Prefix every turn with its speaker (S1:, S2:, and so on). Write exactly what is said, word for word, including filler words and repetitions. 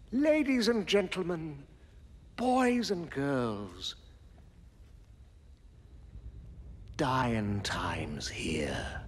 S1: Ladies and gentlemen, boys and girls, dying times here.